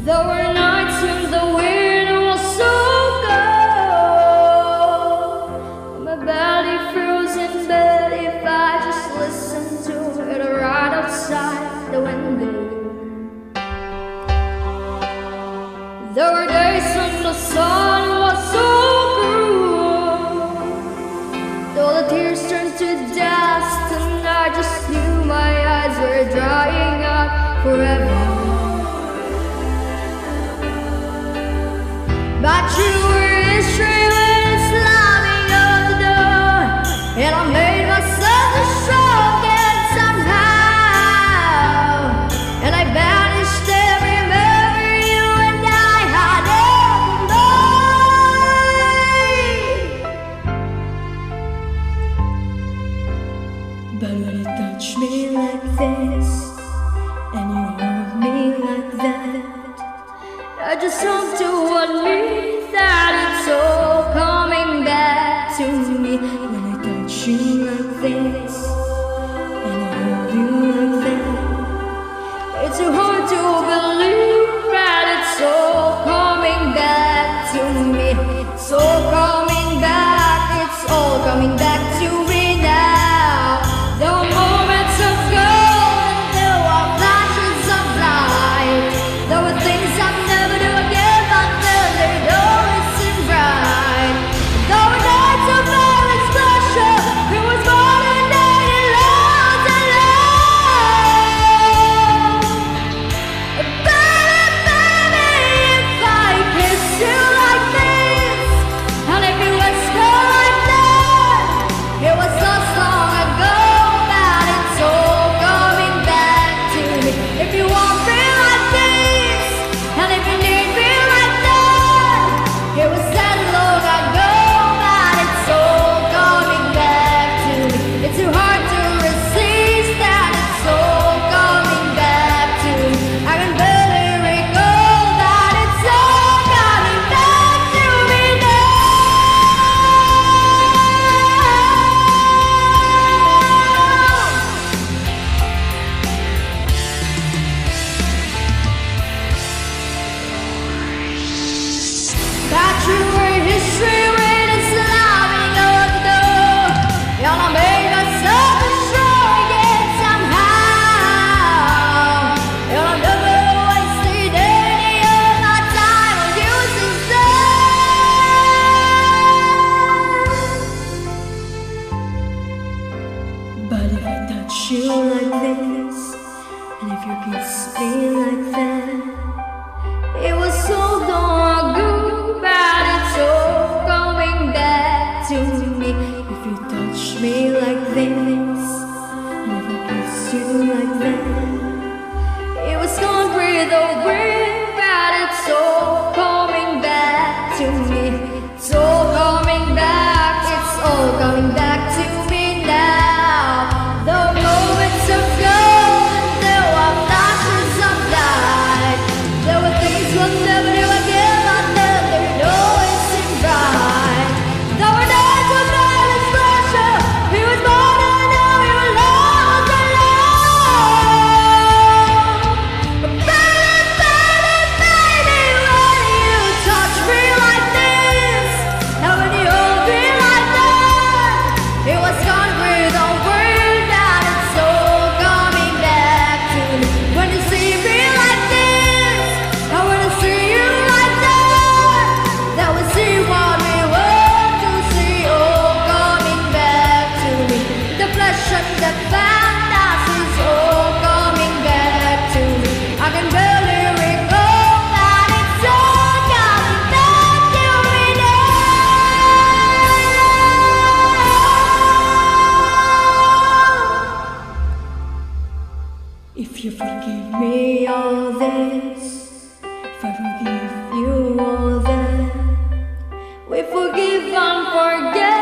There were nights when the wind was so cold, my body froze in bed if I just listened to it right outside the window. There were days when the sun was so cruel, though the tears turned to dust, and I just knew my eyes were drying up forever. But you were history when it's slamming on the door, and I made myself a strong and somehow, and I banished every memory you and I had ever made. But when you touch me like this, and you hold me like that, I just hope to admit that it's all coming back to me. When I touch you like this and I hold you like that, it's too hard to believe that it's all coming back to me. It's all coming back, it's all coming back to me now. There were moments of gold and there were flashes of light. There were things I've never do again, but then they'd always seem right. There were nights of violent pleasure, it was more than daily loves and love. Baby, if I kiss you like this, and if you whisper like that, it was so long ago that it's all coming back to me. If you want me like this, and if you need me like that, it was that long ago that it's all coming back to me. It's too hard to resist that it's all coming back to me. I can barely recall that it's all coming back to me now. That you were history when it's slamming on the door, and I made myself a strong again somehow, and I never wasted any of my time on using that. But if I touch you like this, and if you kiss me like that, it was so long ago, but it's all coming back to me. If you touch me like this, and if I kiss you like that, it was gone with the wind, but it's all coming back to me. It's all coming back, it's all coming back to me now. The moments of gold, there were flashes of light. There were things we'll never do again, but then they'd always seem right. There were nights of violent pleasure, it was more than all your loves and love. But baby, when you touch me like this, and when you hold me like that, it was gone with a word that it's all coming back to me. When you see me like this, I wanna see you like that. That we see what we want to see, all coming back to me. The flesh and the fantasies, all coming back to me. I can barely recall that it's all coming back to me now. If you forgive me all this, if I forgive you all that, we forgive and forget.